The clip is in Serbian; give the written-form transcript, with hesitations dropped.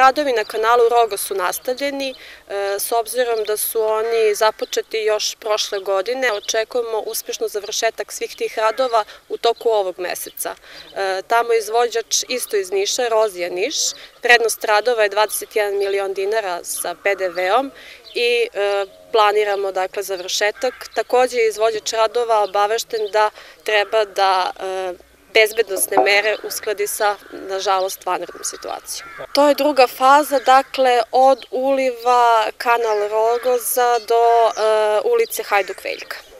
radovi na kanalu Rogo su nastavljeni, s obzirom da su oni započeti još prošle godine. Očekujemo uspešno završetak svih tih radova u toku ovog meseca. Tamo je izvođač isto iz Niša, Rozija Niš. Vrednost radova je 21 milion dinara sa PDV-om i planiramo dakle završetak. Takođe je izvođač radova obavešten da treba da bezbednosne mere uskladi sa, nažalost, vanrednom situacijom. To je druga faza, dakle, od uliva kanal Rogoza do ulice Hajduk Veljka.